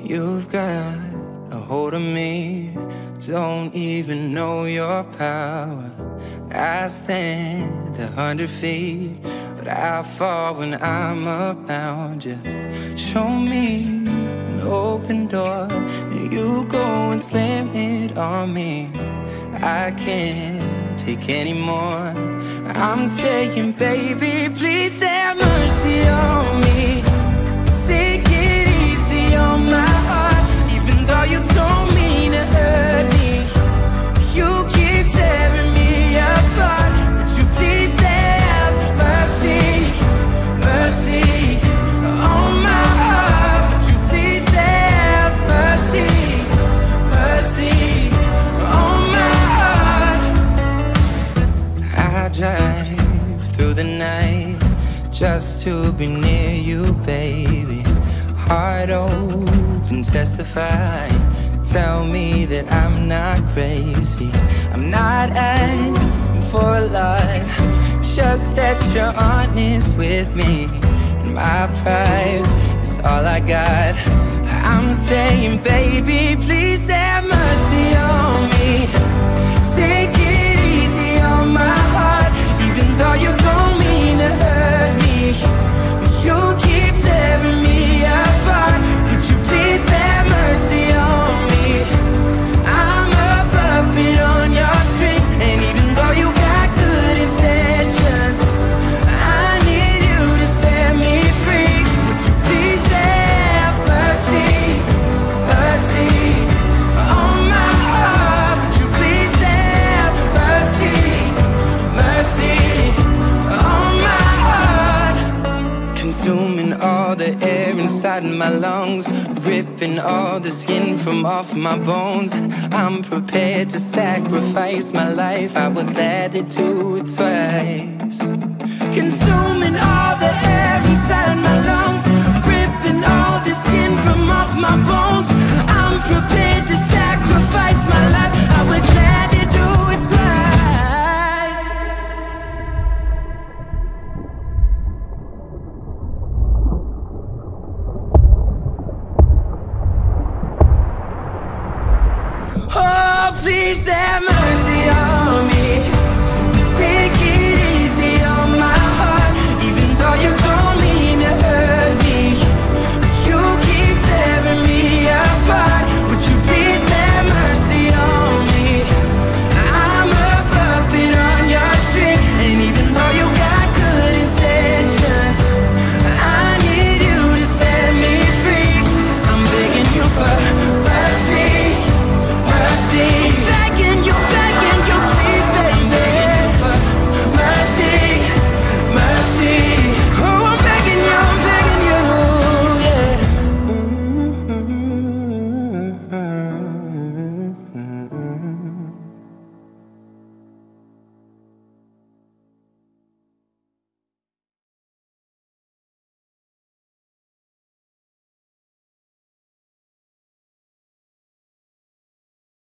You've got a hold of me, don't even know your power. I stand 100 feet, but I fall when I'm around you. Show me an open door, then you go and slam it on me. I can't take any more. I'm saying, baby, please have mercy on me. Take it easy on my heart, even though you don't mean to hurt me. You keep tearing me apart. Would you please have mercy, mercy on my heart? Would you please have mercy, mercy on my heart? I drive through the night just to be near you, baby. Heart open, testify. Tell me that I'm not crazy. I'm not asking for a lot, just that you're honest with me. And my pride is all I got. I'm saying, baby, please have mercy on me. Take it easy on my heart, even though you don't mean to hurt me. You keep tearing me apart. Would you please have mercy on me? I'm a puppet on your string, and even though you got good intentions, I need you to set me free. Would you please have mercy, mercy on my heart? Would you please have mercy, mercy on my heart? Consuming all the air inside my lungs, ripping all the skin from off my bones. I'm prepared to sacrifice my life, I would gladly do it twice. Consuming all the air inside my lungs, ripping all the skin from off my bones. I'm prepared to sacrifice my life, I would gladly do it twice. Oh, please